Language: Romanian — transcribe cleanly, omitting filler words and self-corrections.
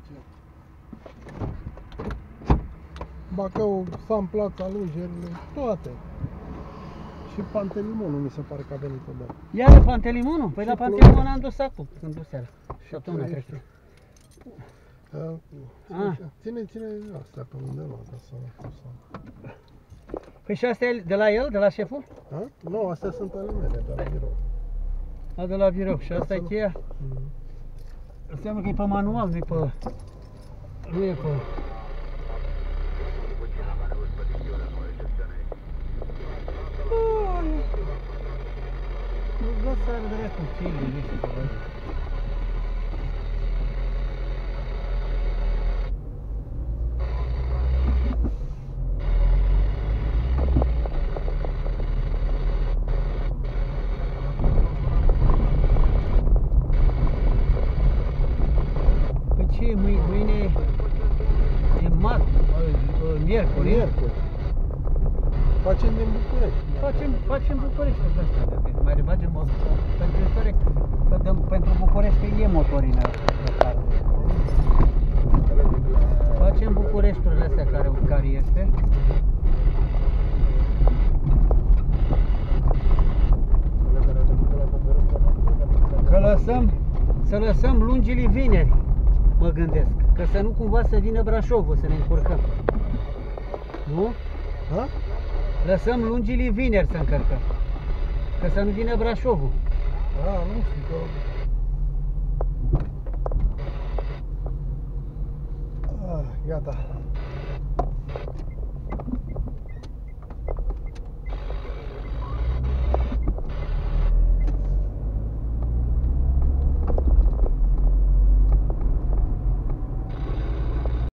ce. Bacău, San Plața, Lugerile, toate. Și Pantelimonul mi se pare că a venit odată. Iar Pantelimonul? Păi la Pantelimonul am dus acum, când dus seara. Săptămâna trecută. Ține astea pe undeva ca să... Păi și astea e de la el, de la șeful? Nu, astea sunt ale mele, de la birou. A, de la birou. Și asta e cheia? Înseamnă că e pe manual, nu e pe... Nu e pe... Nu văd să are drept cu cheile, nu știu să văd. Ce mâine e miercuri. Facem din București. Facem București pe asta, dacă mai rebagem pentru istorie, pentru București e motorină de carne. Facem Bucureștiurile astea care este. Că să lăsăm lungile vineri. Mă gândesc, că să nu cumva să vină Brașovul, să ne încurcăm. Nu? Lăsăm lungile vineri să încărcăm. Că să nu vină Brașovul. Nu știu că... Gata.